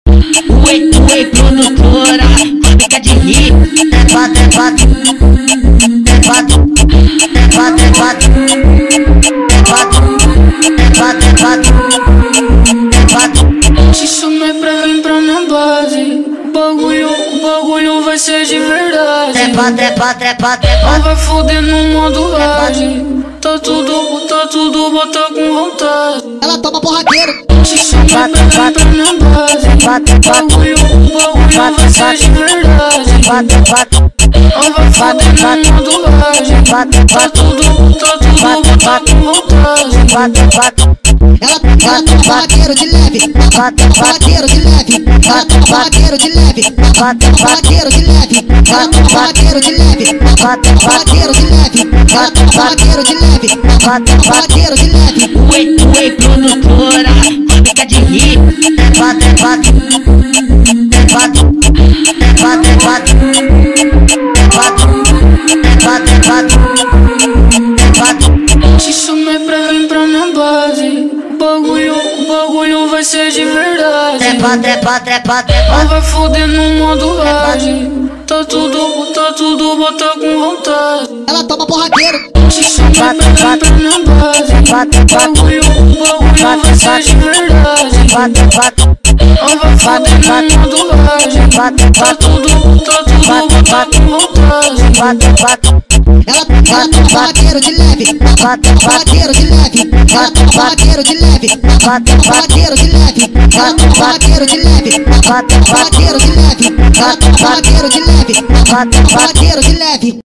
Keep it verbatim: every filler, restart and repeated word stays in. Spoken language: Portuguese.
Ué, ué, produtora, fica de rir. Trepa, trepa, trepa, trepa, trepa, trepa, trepa, trepa. Te chamei pra vir pra minha base. O bagulho, o bagulho vai ser de verdade. Trepa, trepa, trepa, trepa. Não vai foder no modo hard. Tá tudo, tá tudo, bota com vontade. Ela toma porradeiro. Te chamei pra vir pra minha base. O bagulho, o bagulho vai ser de verdade. Não vai foder no modo hard. Tá tudo, tá tudo, bota com vontade. Ela, ela toma porradeiro de leve. Toma porradeiro de leve. Ela toma porradeiro de leve. Toma porradeiro de leve. Ela toma porradeiro de leve. Toma porradeiro de leve. Ela toma porradeiro de leve. Toma porradeiro de leve. Ué, ué, produtora, fica de rir. Trepa, trepa, trepa, trepa, trepa, trepa, trepa, trepa. Te chamei pra vir pra minha base. O bagulho, o bagulho vai ser de verdade. Trepa, trepa, trepa, Não trepa. vai foder no modo hard. Tá tudo, tá tudo, bota com vontade. Ela toma porradeiro. Te chamei pra vir pra minha base. O bagulho, o bagulho vai ser de verdade. Não vai foder no modo hard. Tá tudo, tá tudo, bota com vontade. Ela, ela toma porradeiro de leve. Toma porradeiro de leve. Ela toma porradeiro de leve. Toma porradeiro de leve. Ela toma porradeiro de leve. Toma porradeiro de leve. Ela toma porradeiro de leve. Toma porradeiro de leve.